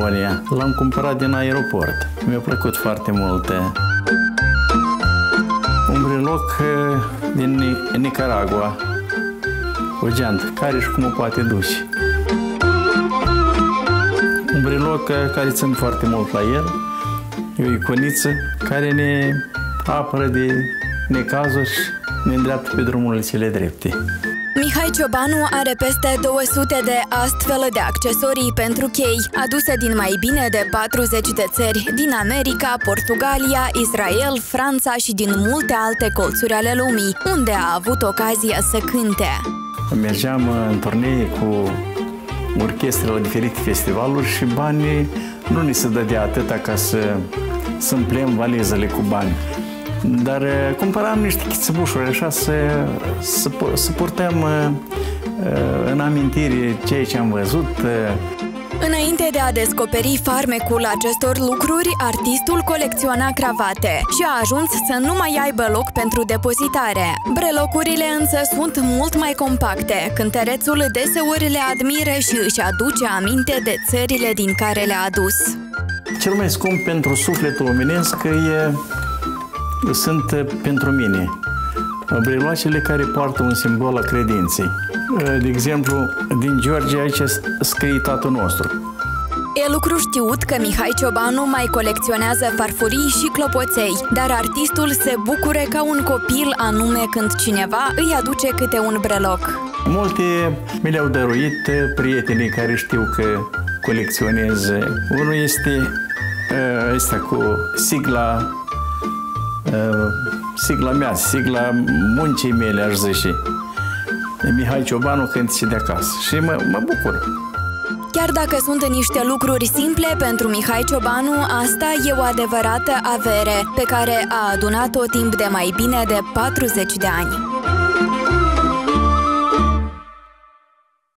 Polonia. L-am cumpărat din aeroport. Mi-a plăcut foarte mult. Un breloc din Nicaragua, o geantă, care și cum o poate duce. Un breloc care țin foarte mult la el, e o iconiță care ne apără de necazuri și ne îndreaptă pe drumurile cele drepte. Mihai Ciobanu are peste 200 de astfel de accesorii pentru chei, aduse din mai bine de 40 de țări, din America, Portugalia, Israel, Franța și din multe alte colțuri ale lumii, unde a avut ocazia să cânte. Mergeam în turnee cu orchestre la diferite festivaluri și banii nu ni se dădea atâta ca să împlem valizele cu bani. Dar cumpăram niște chițăbușuri așa să purtăm în amintire ceea ce am văzut. Înainte de a descoperi farmecul acestor lucruri, artistul colecționa cravate și a ajuns să nu mai aibă loc pentru depozitare. Brelocurile însă sunt mult mai compacte. Cântărețul deseori le admiră și își aduce aminte de țările din care le-a adus. Cel mai scump pentru sufletul omenesc sunt pentru mine breloacele care poartă un simbol al credinței. De exemplu, din Georgia aici scrie Tatăl nostru. E lucru știut că Mihai Ciobanu mai colecționează farfurii și clopoței, dar artistul se bucură ca un copil anume când cineva îi aduce câte un breloc. Multe mi le-au dăruit prietenii care știu că colecționez. Unul este ăsta cu sigla mea, sigla muncii mele, aș zice. Mihai Ciobanu Cântece de acasă. Și mă bucur. Chiar dacă sunt niște lucruri simple, pentru Mihai Ciobanu asta e o adevărată avere pe care a adunat-o timp de mai bine de 40 de ani.